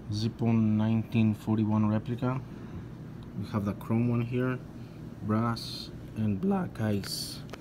Zippon 1941 replica. We have the chrome one here, brass and black eyes.